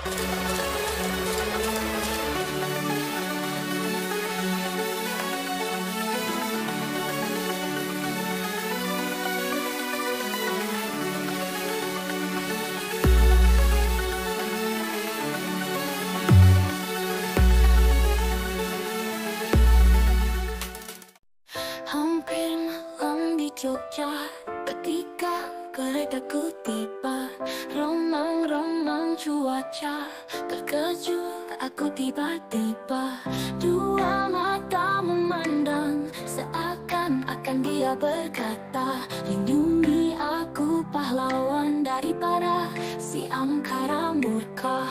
Hampir malam di Jogja, ketika keretaku tiba, romang-romang cuaca, terkejut aku tiba-tiba. Dua mata memandang, seakan-akan dia berkata, lindungi aku pahlawan daripada si angkara murka.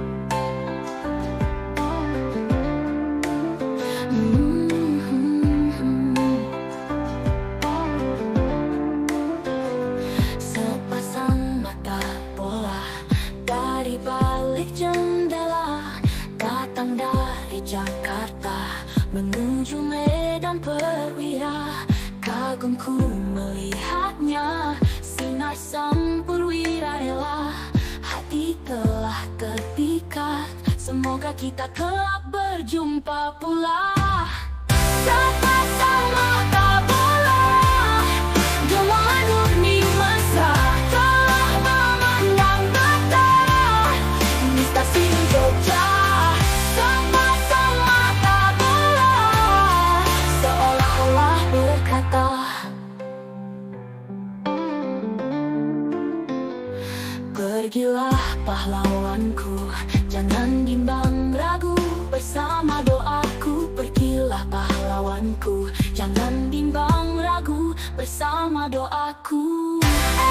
Jakarta menuju Medan Perwira, kagumku melihatnya, sinar sang perwira rela, hati telah terpikat, semoga kita kelak berjumpa pula. Sama-sama tak boleh, gelombang murni mesra, telah memandang betah di stasiun Jogja. Pergilah pahlawanku, jangan bimbang ragu, bersama doaku. Pergilah pahlawanku, jangan bimbang ragu, bersama doaku.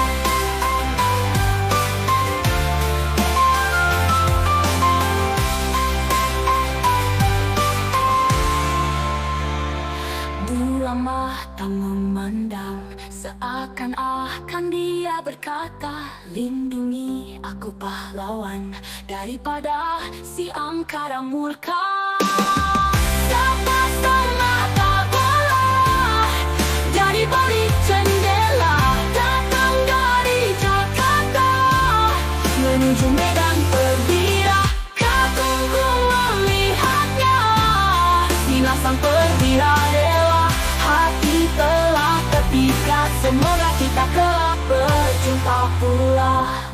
Dua mata memandang, seakan-akan dia berkata, lindungi aku pahlawan daripada si angkara murka. Sama-sama tak boleh, dari balik jendela, datang dari Jakarta menuju Medan Perwira, kagumku melihatnya, sinar sang perwira rela, hati telah terpikat, semoga kita kelak berjumpa pula.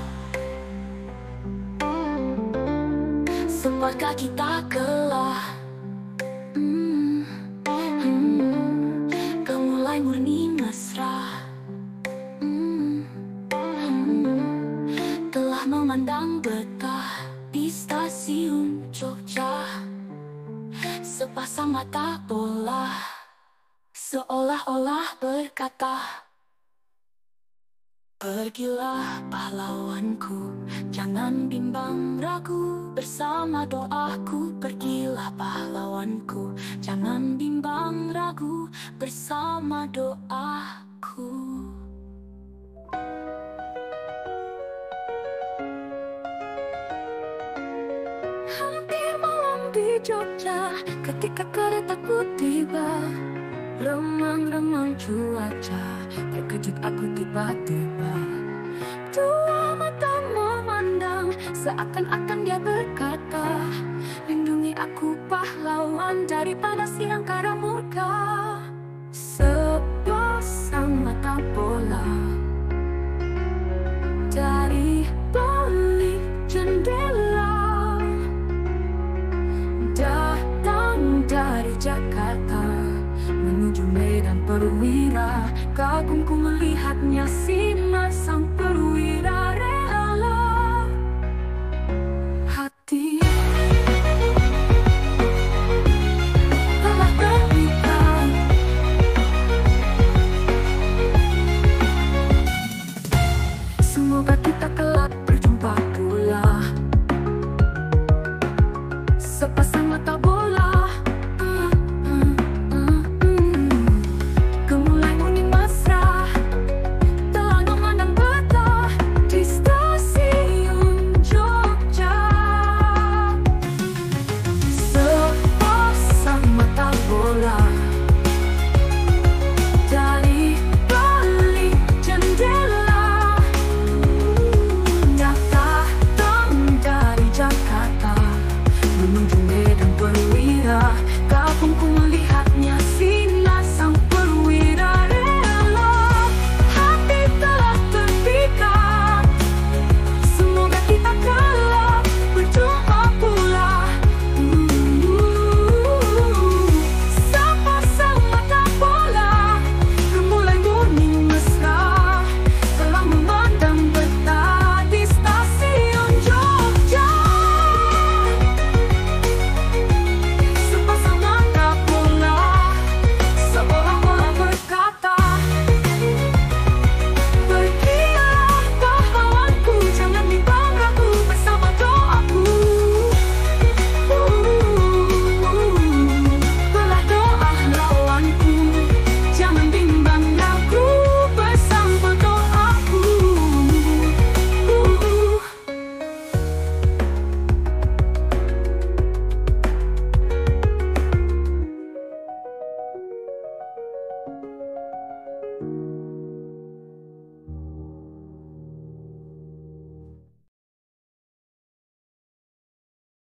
Semoga kita kelak mulai murni mesra, telah memandang betah di stasiun Jogja. Sepasang mata bola seolah-olah berkata, pergilah pahlawanku, jangan bimbang ragu, bersama doaku. Pergilah pahlawanku, jangan bimbang ragu, bersama doaku. Hampir malam di Jogja, ketika keretaku tiba, remang-remang cuaca, terkejut aku tiba-tiba. Dua mata memandang, seakan-akan dia berkata, lindungi aku pahlawan daripada si angkara murka. Sepasang mata bola dari balik jendela, datang dari Jakarta menuju Medan Perwira, kagumku melihatnya, sinar sang perwira rela, hati telah terpikat, semoga kita kelak berjumpa pula. Sepasang mata bola telah